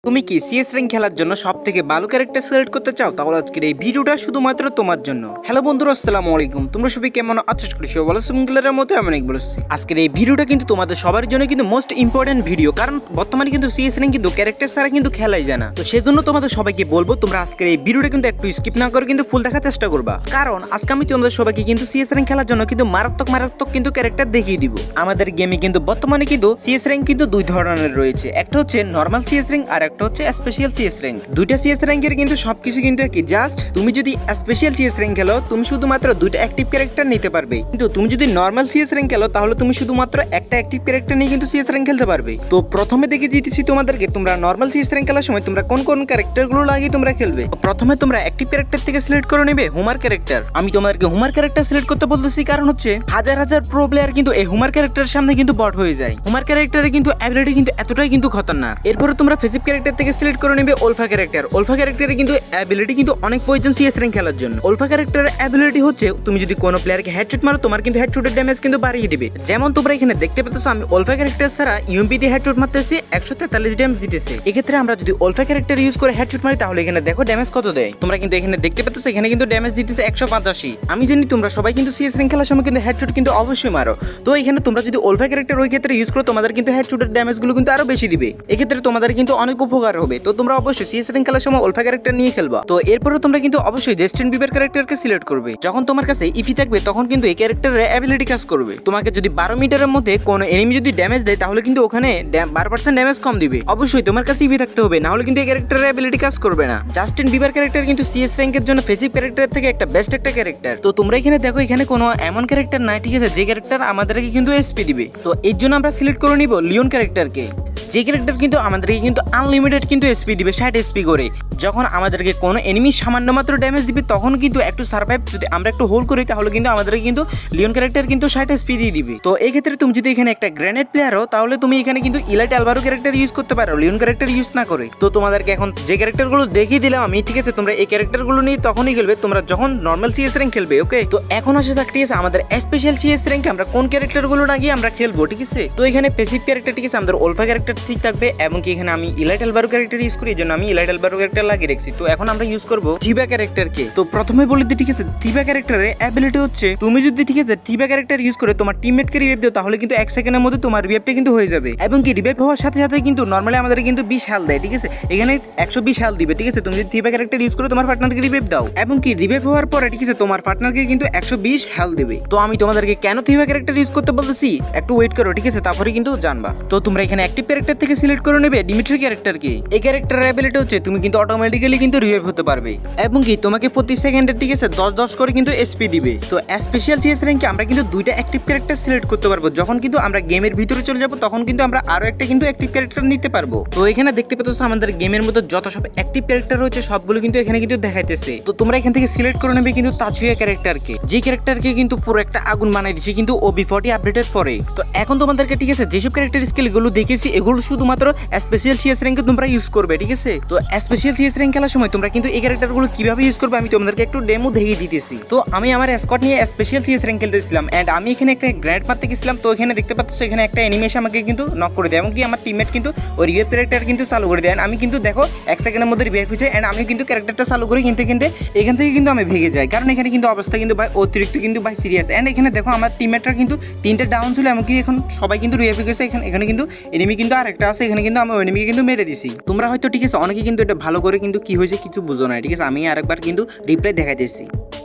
তুমি কি CS rank খেলার জন্য সবথেকে ভালো ক্যারেক্টার সিলেক্ট করতে চাও? তাহলে আজকের এই ভিডিওটা শুধুমাত্র তোমার জন্য। হ্যালো বন্ধুরা, আসসালামু আলাইকুম। তোমরা সবাই কেমন আছো? করি সবাই ভালো সিঙ্গেলের মতো আমি অনেক বলছি। আজকের এই ভিডিওটা কিন্তু তোমাদের সবার জন্য কিন্তু মোস্ট ইম্পর্টেন্ট ভিডিও, কারণ বর্তমানে কিন্তু সিএস র্যাঙ্ক কিন্তু ক্যারেক্টার ছাড়া কিন্তু খেলাই যায় না। তো সেজন্য তোমাদের সবাইকে বলবো তোমরা আজকের এই ভিডিওটা কিন্তু একটু স্কিপ না করে কিন্তু ফুল দেখার চেষ্টা করবা, কারণ আজকে আমি তোমাদের সবাইকে কিন্তু সিএস র্যাঙ্ক খেলার জন্য কিন্তু মারাত্মক কিন্তু ক্যারেক্টার দেখিয়ে দিব। আমাদের গেমে কিন্তু বর্তমানে কিন্তু সিএস র্যাঙ্ক কিন্তু দুই ধরনের রয়েছে, একটা হচ্ছে নরমাল সিএস র্যাঙ্ক আর একটা হচ্ছে স্পেশাল সিএস র্যাঙ্ক। দুইটা সিএস র্যাঙ্কের কিন্তু সবকিছু কিন্তু একই, জাস্ট তুমি যদি স্পেশাল সিএস র্যাঙ্ক খেলো তুমি শুধুমাত্র দুইটা অ্যাক্টিভ ক্যারেক্টার নিতে পারবে, কিন্তু তুমি যদি নরমাল সিএস র্যাঙ্ক খেলো তাহলে তুমি শুধুমাত্র একটা অ্যাক্টিভ ক্যারেক্টার নিয়ে কিন্তু সিএস র্যাঙ্ক খেলতে পারবে। তো প্রথমে দেখে দিতেছি তোমাদেরকে তোমরা নরমাল সিএস র্যাঙ্ক খেলার সময় তোমরা কোন কোন ক্যারেক্টারগুলো লাগিয়ে তোমরা খেলবে। প্রথমে তোমরা অ্যাক্টিভ ক্যারেক্টার থেকে সিলেক্ট করে নেবে হুমার ক্যারেক্টার। আমি তোমাদেরকে হুমার ক্যারেক্টার সিলেক্ট করতে বলতেছি কারণ হচ্ছে হাজার প্রো প্লেয়ার কিন্তু এই হুমার ক্যারেক্টারের সামনে কিন্তু বট হয়ে যায়। হুমার ক্যারেক্টারে কিন্তু অ্যাবিলিটি কিন্তু এতটাই কিন্তু খতরনাক। এরপরে তোমরা ফেসিভ ক্যারেক্টার থেকে সিলেক্ট করে নেবে ওলফা ক্যারেক্টার। ওলফা ক্যারেক্টারে কিন্তু অ্যাবিলিটি কিন্তু অনেক প্রয়োজন সিএস র্যাঙ্ক খেলার জন্য। ওলফা ক্যারেক্টারের অ্যাবিলিটি হচ্ছে তুমি যদি কোনো প্লেয়ারকে হেডশট মারো তোমার কিন্তু হেডশটের ড্যামেজ কিন্তু বাড়িয়ে দিবে। যেমন তোমরা এখানে দেখতে পাচ্ছ আমি ওলফা ক্যারেক্টার ছাড়া ইউএমপি দিয়ে হেডশট মারতেছি 143 ড্যামেজ দিতেছে। এক্ষেত্রে আমরা যদি ওলফা ক্যারেক্টার ইউজ করে হেডশট মারি তাহলে এখানে দেখো ড্যামেজ কত দেয়। তোমরা কিন্তু এখানে দেখতে পাচ্ছ এখানে কিন্তু ড্যামেজ দিতেছে 185। আমি জানি তোমরা সবাই কিন্তু সিএস র্যাঙ্ক খেলার সময় কিন্তু হেডশট কিন্তু অবশ্যই মারো। তো এখানে তোমরা যদি ওলফা ক্যারেক্টার ওই ক্ষেত্রে ইউজ করো তোমাদের কিন্তু হেডশটের ড্যামেজগুলো কিন্তু আরো বেশি দিবে। এক্ষেত্রে তোমাদের কিন্তু অনেক উপকার হবে। তো তোমরা অবশ্যই সিএস র্যাঙ্ক খেলার সময় ওলফা ক্যারেক্টার নিয়ে খেলবা। তো এরপরে তোমরা কিন্তু অবশ্যই জাস্টিন বিবার ক্যারেক্টারকে সিলেক্ট করবে। যখন তোমার কাছে ইফি থাকবে তখন কিন্তু এই ক্যারেক্টারের অ্যাবিলিটি কাজ করবে। তোমাকে যদি 12 মিটারের মধ্যে কোনো এনিমি যদি ড্যামেজ দেয় তাহলে কিন্তু ওখানে 12% ড্যামেজ কম দিবে। অবশ্যই তোমার কাছে ইফি থাকতে হবে, না হলে কিন্তু এই ক্যারেক্টারের অ্যাবিলিটি কাজ করবে না। জাস্টিন বিবার ক্যারেক্টার কিন্তু সিএস র্যাঙ্কের জন্য ফেসিভ ক্যারেক্টার থেকে একটা বেস্ট একটা ক্যারেক্টার। তো তোমরা এখানে দেখো এখানে কোনো এমন ক্যারেক্টার নাই, ঠিক আছে, যে ক্যারেক্টার আমাদেরকে কিন্তু এসপি দিবে। তো এর জন্য আমরা সিলেক্ট করে নিব লিওন ক্যারেক্টারকে। যে ক্যারেক্টার কিন্তু আমাদেরকে কিন্তু আনলিমিটেড কিন্তু এসপি দিবে 60 এসপি করে। যখন আমাদেরকে কোনো এনিমি সামান্য মাত্র ড্যামেজ দিবে তখন কিন্তু একটু সার্ভাইভ যদি আমরা একটু হোল্ড করি তাহলে কিন্তু আমাদেরকে কিন্তু লিওন ক্যারেক্টার কিন্তু 60 এসপি দিয়ে দিবে। তো এই ক্ষেত্রে তুমি যদি এখানে একটা গ্রেনেড প্লেয়ার হও তাহলে তুমি এখানে কিন্তু ইলাইট আলভারো ক্যারেক্টার ইউজ করতে পারো লিওন ক্যারেক্টার ইউজ না করে। তো তোমাদেরকে এখন যে ক্যারেক্টারগুলো দেখিয়ে দিলাম আমি, ঠিক আছে, তোমরা এই ক্যারেক্টারগুলো নিয়ে তখনই খেলবে তোমরা যখন নর্মাল সিএস র্যাঙ্ক খেলবে। ওকে, তো এখন আসে থাক, ঠিক আছে, আমাদের স্পেশাল সিএস র্যাঙ্কে আমরা কোন ক্যারেক্টারগুলো না গিয়ে আমরা খেলবো, ঠিক আছে। তো এখানে প্যাসিভ ক্যারেক্টার, ঠিক আছে, আমাদের ওলফা ক্যারেক্টার ঠিক থাকবে এবং কি এখানে আমি ইলাইট আলভারো ক্যারেক্টার ইউজ করি, এই জন্য আমি ইলাইট আলভারো ক্যারেক্টার লাগিয়ে রেখেছি। তো এখন আমরা ইউজ করবো টিবা ক্যারেক্টারকে। তো প্রথমে বলে দিই, ঠিক আছে, টিবা ক্যারেক্টারের অ্যাবিলিটি হচ্ছে তুমি যদি, ঠিক আছে, টিবা ক্যারেক্টার ইউজ করে তোমার টিমমেটকে রিভাইভ দাও তাহলে কিন্তু 1 সেকেন্ডের মধ্যে তোমার রিভাইভটা কিন্তু হয়ে যাবে এবং কি রিভাইভ হওয়ার সাথে সাথে কিন্তু নরমালি আমাদের কিন্তু 20 হেলথ দেয়, ঠিক আছে, এখানে 120 হেলথ দিবে, ঠিক আছে। তুমি যদি টিবা ক্যারেক্টার ইউজ করে তোমার পার্টনারকে রিভাইভ দাও এবং কি রিভাইভ হওয়ার পরে, ঠিক আছে, তোমার পার্টনারকে কিন্তু 120 হেলথ দেবে। তো আমি তোমাদেরকে কেন টিবা ক্যারেক্টার ইউজ করতে বলতেছি একটু ওয়েট করো, ঠিক আছে, তারপরে কিন্তু জানবা। তো তোমরা এখানে অ্যাক্টিভ ক্যারেক্টার থেকে সিলেক্ট করে নেবে ডিমিট্রি ক্যারেক্টারকে। এই ক্যারেক্টারের অ্যাবিলিটি হচ্ছে তুমি কিন্তু অটোমেটিক্যালি কিন্তু রিভাইভ হতে পারবে এবং কি তোমাকে প্রতি সেকেন্ডে, ঠিক আছে, 10 করে কিন্তু এসপি দিবে। তো স্পেশাল সিএস র্যাঙ্কে আমরা কিন্তু দুইটা অ্যাক্টিভ ক্যারেক্টার সিলেক্ট করতে পারবো। যখন কিন্তু আমরা গেমের ভিতরে চলে যাব তখন কিন্তু আমরা আরো একটা কিন্তু অ্যাক্টিভ ক্যারেক্টার নিতে পারবো। তো এখানে দেখতে পাচ্ছ আমাদের গেমের মধ্যে যত সব অ্যাক্টিভ ক্যারেক্টার রয়েছে সবগুলো কিন্তু এখানে কিন্তু দেখাইতেছে। তো তোমরা এখান থেকে সিলেক্ট করে নেবে কিন্তু তাচুয়া ক্যারেক্টারকে, যে ক্যারেক্টারকে কিন্তু পুরো একটা আগুন বানাই দিচ্ছে কিন্তু OB40 আপডেটের পরে। তো এখন তোমাদেরকে, ঠিক আছে, যেসব ক্যারেক্টার স্কিলগুলো দেখেছি এগুলো শুধুমাত্র স্পেশাল সিএস র্যাঙ্কে তোমরা ইউজ করবে, ঠিক আছে। তো স্পেশাল সিএস র্যাঙ্ক খেলার সময় তোমরা কিন্তু এই ক্যারেক্টারগুলো কিভাবে ইউজ করবে আমি তোমাদেরকে একটু ডেমো দেখিয়ে দিতেছি। তো আমি আমার স্কোয়াড নিয়ে স্পেশাল সিএস র্যাঙ্ক খেলতেছিলাম এন্ড আমি এখানে একটা গ্রেনেড মারতে গেছিলাম। তো এখানে দেখতে পাচ্ছ এখানে একটা অ্যানিমেশন আমাকে কিন্তু নক করে দেয় এবং কি আমার টিমমেট কিন্তু ওই রিভাইভ ক্যারেক্টার কিন্তু চালু করে দেয়। আমি কিন্তু দেখো 1 সেকেন্ডের মধ্যে রিভাইভ হয়েছে এন্ড আমি কিন্তু ক্যারেক্টারটা চালু করি কিন্তু এখান থেকে কিন্তু আমি ভেঙে যাই, কারণ এখানে কিন্তু অবস্থা কিন্তু ভাই অতিরিক্ত কিন্তু ভাই সিরিয়াস। এন্ড এখানে দেখো আমার টিমমেটরা কিন্তু 3টা ডাউন ছিল এমনকি এখন সবাই কিন্তু রিভাইভ হয়ে গেছে। এখানে কিন্তু এনিমি কিন্তু আরেকটা আছে, এখানে কিন্তু আমি ওই এনিমিকে কিন্তু মেরে দিছি। তোমরা হয়তো, ঠিক আছে, অনেকে কিন্তু এটা ভালো করে কিন্তু কি হয়েছে কিছু বুঝো না, ঠিক আছে, আমি আরেকবার কিন্তু রিপ্লাই দেখাইতেছি।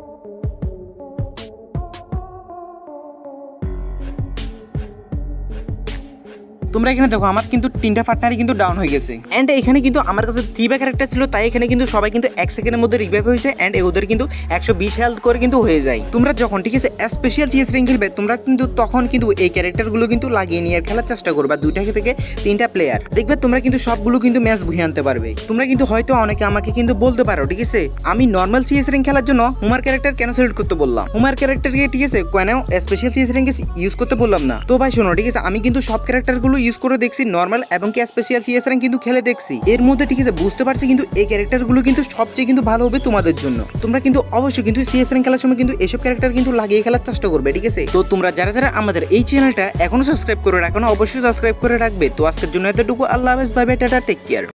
তোমরা এখানে দেখো আমার কিন্তু 3টা পার্টনারই কিন্তু ডাউন হয়ে গেছে এন্ড এখানে কিন্তু আমার কাছে 3 ক্যারেক্টার ছিল, তাই এখানে কিন্তু সবাই কিন্তু 1 সেকেন্ডের মধ্যে রিভাইভ হয়েছে এন্ড ওদের কিন্তু 120 হেলথ করে কিন্তু হয়ে যায়। তোমরা যখন, ঠিক আছে, স্পেশাল সিএস র্যাঙ্ক খেলবে তোমরা কিন্তু তখন কিন্তু এই ক্যারেক্টারগুলো কিন্তু লাগিয়ে নিয়ে খেলার চেষ্টা করবা। 2টা থেকে 3টা প্লেয়ার দেখবে তোমরা কিন্তু সবগুলো কিন্তু ম্যাচ বুঝিয়ে আনতে পারবে। তোমরা কিন্তু হয়তো অনেকে আমাকে কিন্তু বলতে পারো, ঠিক আছে, আমি নর্মাল সিএস র্যাঙ্ক খেলার জন্য হুমার ক্যারেক্টার কেন সিলেক্ট করতে বললাম, হুমার ক্যারেক্টারকে, ঠিক আছে, কেন স্পেশাল সিএস র্যাঙ্কে ইউজ করতে বললাম না। তো ভাই শোনো, ঠিক আছে, আমি কিন্তু সব ক্যারেক্টারগুলো ইউজ করে দেখছি নরমাল এবং কি স্পেশাল সিএস র্যাঙ্ক কিন্তু খেলে দেখছি। এর মধ্যে, ঠিক আছে, বুঝতে পারছি কিন্তু এই ক্যারেক্টারগুলো কিন্তু সবচেয়ে কিন্তু ভালো হবে তোমাদের জন্য। তোমরা কিন্তু অবশ্যই কিন্তু সিএস র্যাঙ্ক খেলার সময় কিন্তু এসব ক্যারেক্টার কিন্তু লাগিয়ে খেলার চেষ্টা করবে, ঠিক আছে। তো তোমরা যারা আমাদের এই চ্যানেলটা এখনো সাবস্ক্রাইব করে রাখো না অবশ্যই সাবস্ক্রাইব করে রাখবে। তো আজকের জন্য এতটুকু, আল্লাহ হাফেজ, bye bye, tata, take care.